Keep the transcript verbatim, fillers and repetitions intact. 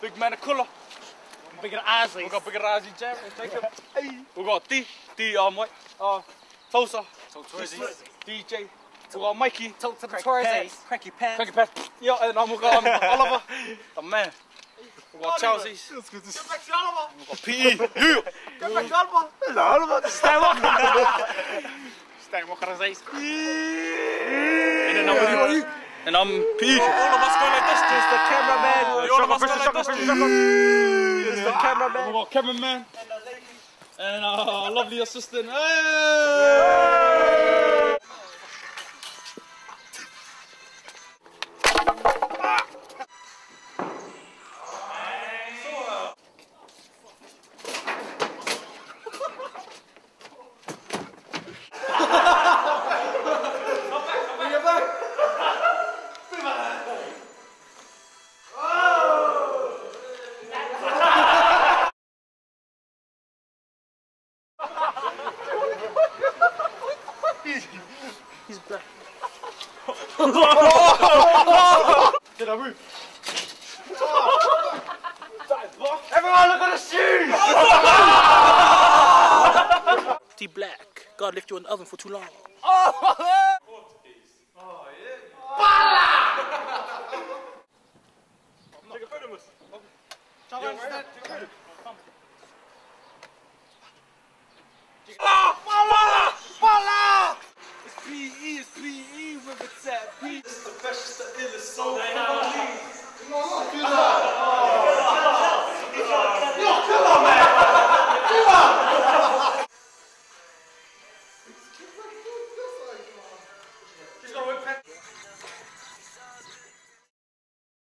Big man of colour. Bigger Ozzy. We got bigger Ozzy, Jacob. We got D, D, um, what? Uh, Tosa. D J. We got Mikey. Talk to the Torres. Cracky pants. Cracky Pat. Yeah, and um, we got um, Oliver. The man. We got Chelsea. Get back to Oliver. We got P E. Yeah. Get back to Oliver. Hello, Oliver. Steinwalker. Steinwalker is ace. And then I'm and I'm P E. All of us go like this. Just the cameraman. All of us go like this. Just the cameraman. We got cameraman. And our lovely assistant. Hey! He's back. Did I move? Everyone look at the shoes! T Black. God left you in the oven for too long. Oh, Take a photo, miss. yeah.